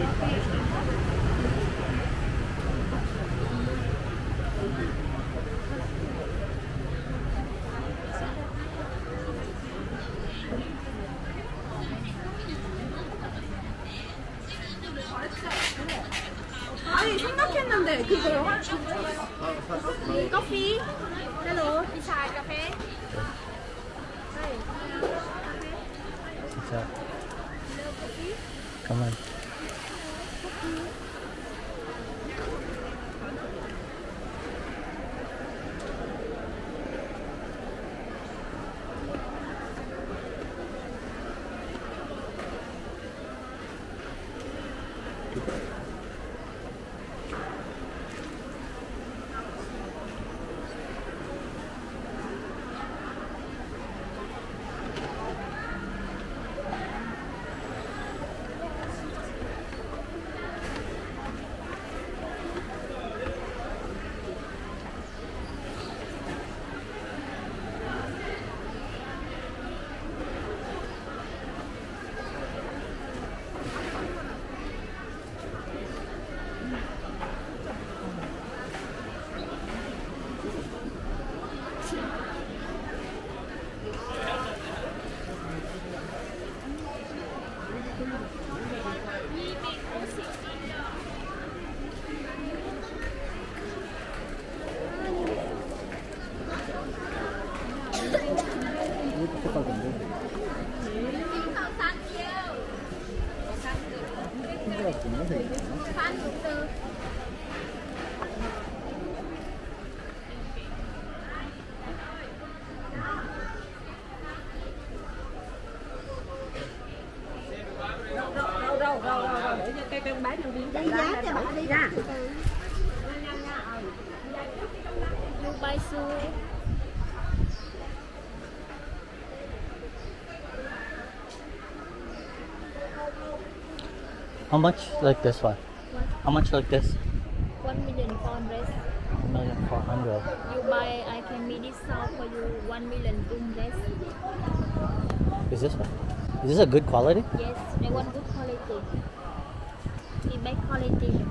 아니 생각했는데 그거요? 커피? Hello, đi xài cà phê. Đây. Xin chào. Cảm ơn. Đánh giá cho bạn đi ra. Dubai Su. How much like this one? How much like this? 1,400,000. 1,400,000. You buy, I can make discount for you 1,000,000 less. Is this one? Is this a good quality? Yes, I want good quality. The best quality.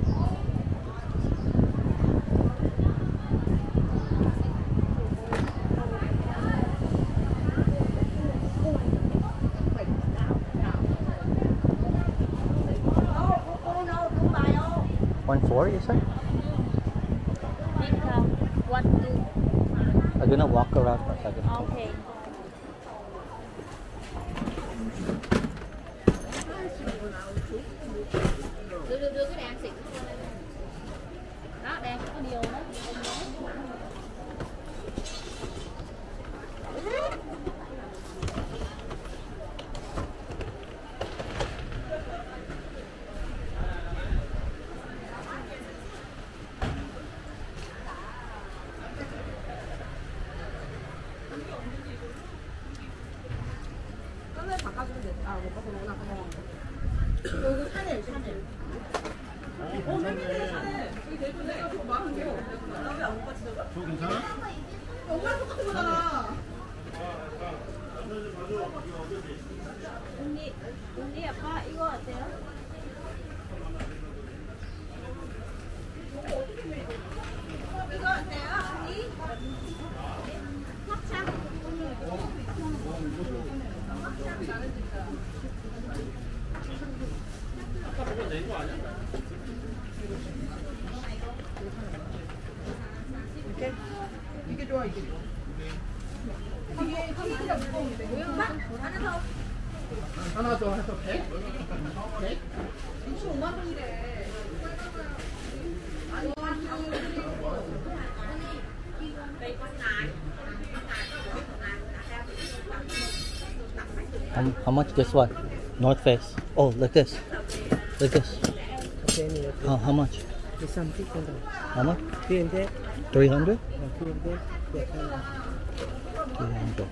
$1,400,000 you said? Discount 1,200,000. I'm gonna walk around for a second. Okay. Đưa cái đèn xịt đó, đèn có điều đó. 저 괜찮아? 엄마랑 똑같은 거잖아. 언니 아빠 이거 어때요? 이거 어때요, 언니? 확장. 아까 그거 낸거 아니야? 이게 좋아, 이게 좋아. 이게 치즈가 무거운데. 하나 더 해서 100? 100? 65만 원이래. How much this one? North Face. Oh, like this. Like this. How much? How much? 300. 300? 300. 300.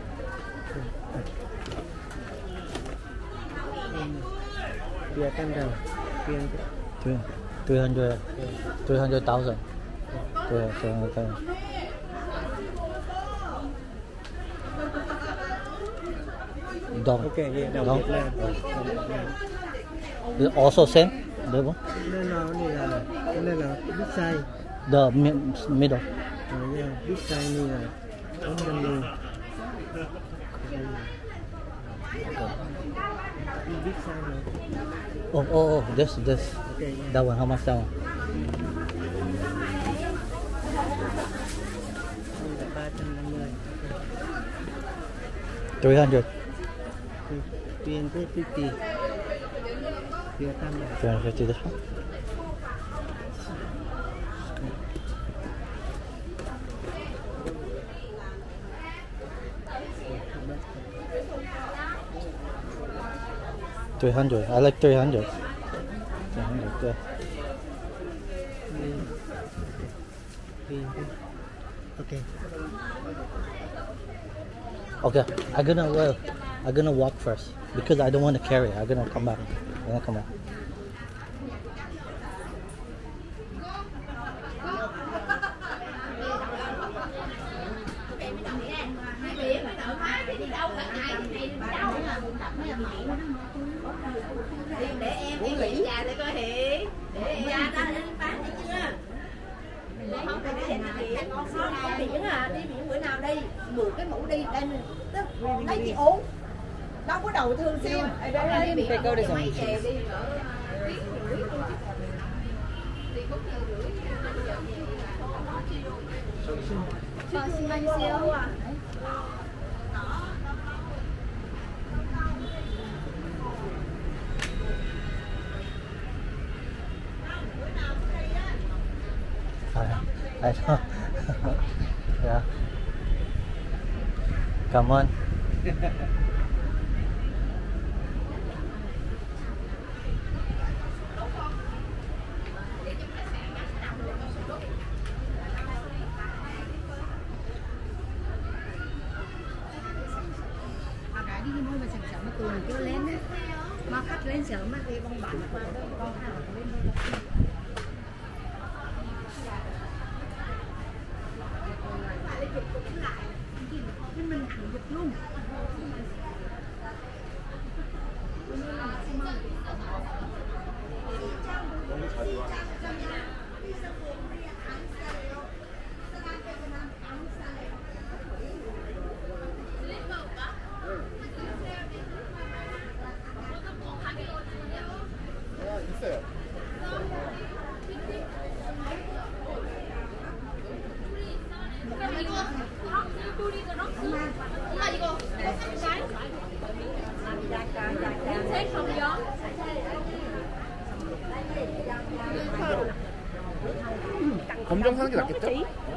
Biarkan dah. 300. 300,000. 300,000. Đồng. Okay, yeah, đồng Đồng. Việt Nam. Đồng Việt Nam. Also same. Đấy không? Nên là big size. The middle. Yeah, big size này là 450. Big size này. Oh, this. Okay, yeah. That one, how much that one? Đây là 350. 300. 350. Dia tambah. 350 this one? $300. I like 300. 300, yeah. Okay. Okay, I'm gonna walk first because I don't want to carry it. I'm gonna come back. Để em nghĩ nhà để coi Hiền. Để nhà ta lên bán đi chưa? Không phải để Hiền con son đi biển à, đi biển bữa nào đi, mượn cái mũ đi đây lấy chị uống. Đâu có đầu thường xuyên. Đi biển mấy về đi nữa. Xin anh siêu à. I know. Yeah. Come on. Đi mua mà sẵn mà tụi mình chưa lên á, mà khách lên sớm mà thì con bạn qua đó con hàng lên thôi. Nhưng mình thử giật luôn. 검정 사는 게 낫겠죠?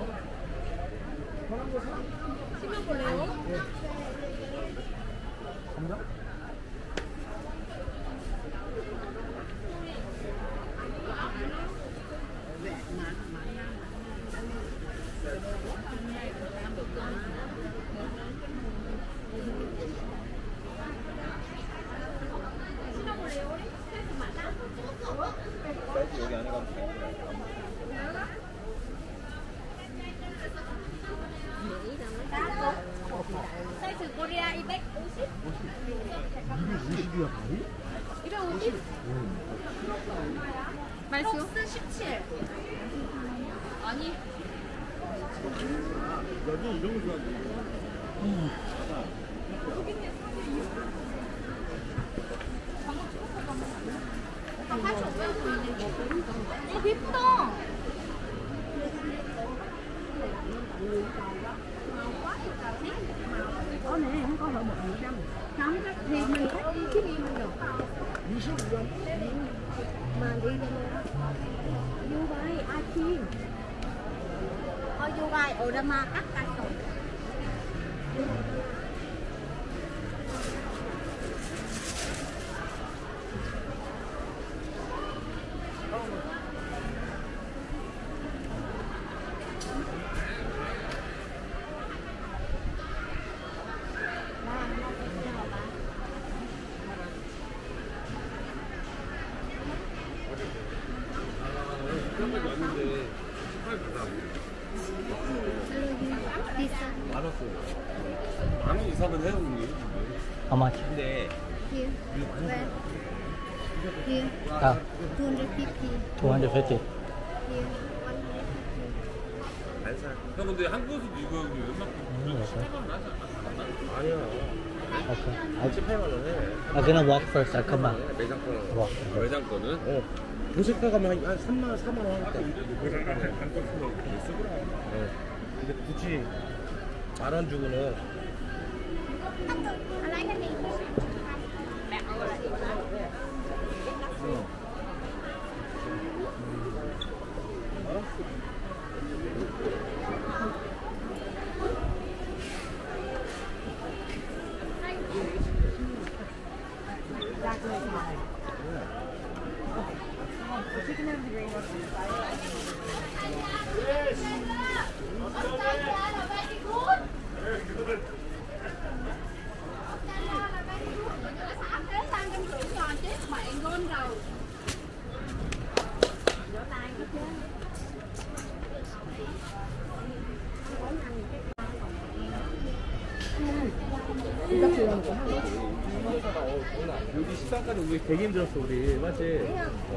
검정? 사이즈 여기 안에 가면 돼. 사이즈 코리아 250? 250이야, 바로? 250? 맛있어? 17 아니 나도 이런 거 좋아하는데. 예쁘다. Có nè, không có hở 100. Không, thì mình cắt chiếc đi mình được. Mà đi vô vai, ai chiên. Thôi vô vai, Odama cắt cắt rồi. 많았어요. 10,000원 이상은 해요, 형님. How much? 근데 Here. Where? Here. Ah, 250. 250. Here. 150. 안 사. 형 근데 한국에서도 이거 웬만큼 okay. 18만 나지 않나? 아니야. Okay. 18만 원에 I'm gonna walk first. I'll come back. 매장 거는. Walk. 매장 거는? 어. 도시가 가면 한 3만 원, 4만 원 하니까. 한국 쓰고 쓰구나. 어. 근데 굳이 10,000원 주고는 여기 식당까지 오기 되게 힘들었어 우리 맞지?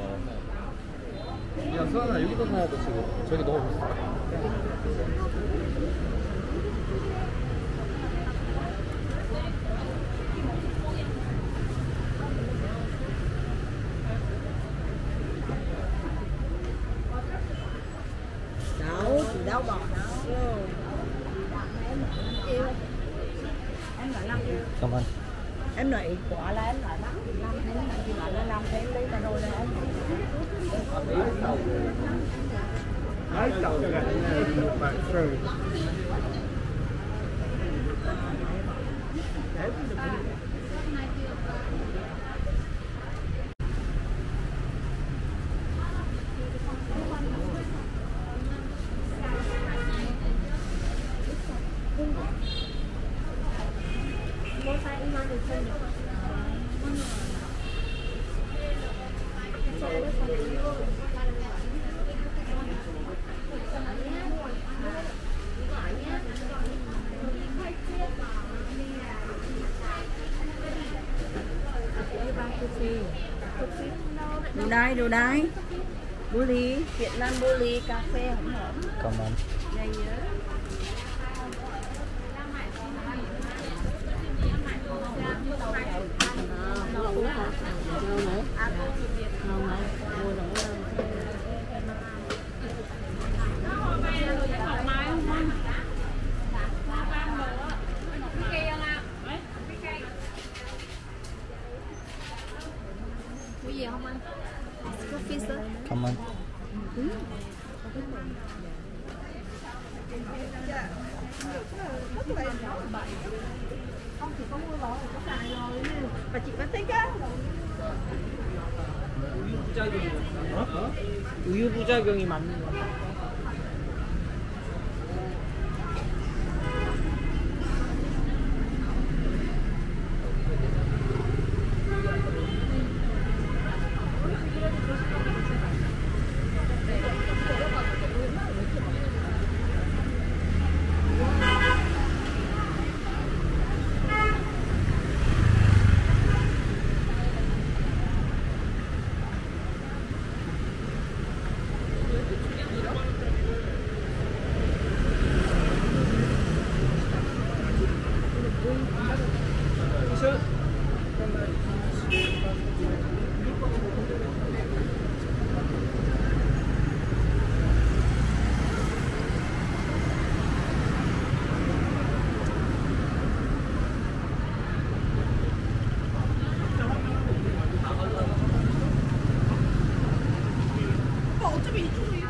야 수아나 여기서 사야 돼 지금 저기 너무 비싸. Đâu, chị đâu bọt đâu. Em nói 5 triệu. Come on. Em nói quả là em nói 5 thêm là chị bảo là 5 thêm đi mà rồi là em đồ đây bô ly Việt Nam bô ly cà phê hỗn hợp. Come on. Đây nhớ Có gì không anh? Có fish á. Come on. không thì có mua rồi có xài rồi mà chị vẫn thích á. 우유 부작용이 많은 거. 어차피 이쪽으로